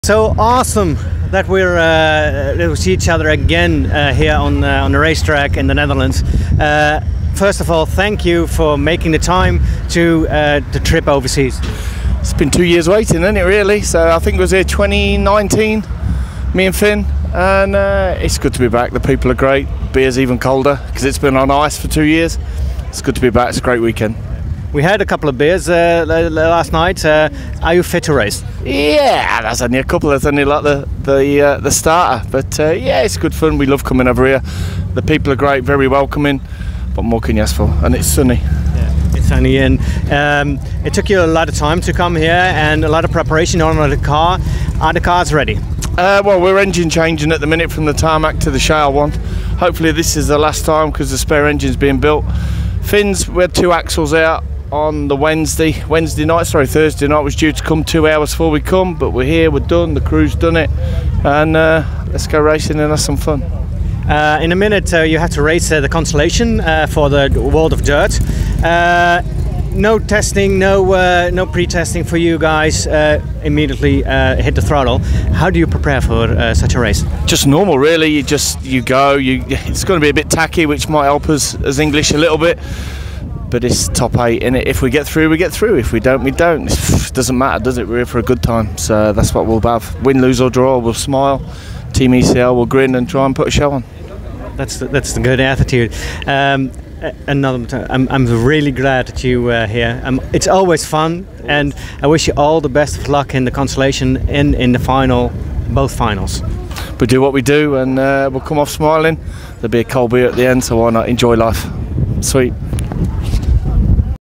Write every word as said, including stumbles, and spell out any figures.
So awesome that we're uh, we see each other again uh, here on uh, on the racetrack in the Netherlands. Uh, first of all, thank you for making the time to uh, the trip overseas. It's been two years waiting, isn't it, really? So I think it was here twenty nineteen, me and Finn, and uh, it's good to be back. The people are great. Beer's even colder because it's been on ice for two years. It's good to be back. It's a great weekend. We had a couple of beers uh, last night. Uh, are you fit to race? Yeah, that's only a couple. That's only like the the uh, the starter. But uh, yeah, it's good fun. We love coming over here. The people are great, very welcoming. What more can you ask for? And it's sunny. Yeah, it's sunny, and um, it took you a lot of time to come here and a lot of preparation on the car. Are the cars ready? Uh, well, we're engine changing at the minute from the tarmac to the shale one. Hopefully this is the last time because the spare engine's being built. Finn's, we had two axles out on the Wednesday, Wednesday night, sorry, Thursday night was due to come two hours before we come, but we're here, we're done, the crew's done it, and uh, let's go racing and have some fun. Uh, in a minute uh, you have to race uh, the Constellation uh, for the World of Dirt. Uh, no testing, no uh, no pre-testing for you guys, uh, immediately uh, hit the throttle. How do you prepare for uh, such a race? Just normal really, you just, you go, you, it's going to be a bit tacky, which might help us as English a little bit. But it's top eight in it. If we get through, we get through. If we don't, we don't. It doesn't matter, does it? We're here for a good time. So that's what we'll have. Win, lose or draw, we'll smile. Team E C L will grin and try and put a show on. That's the, that's the good attitude. Um, another time, I'm, I'm really glad that you are uh, here. Um, it's always fun, and I wish you all the best of luck in the Constellation and in the final, both finals. We do what we do, and uh, we'll come off smiling. There'll be a cold beer at the end, so why not enjoy life? Sweet.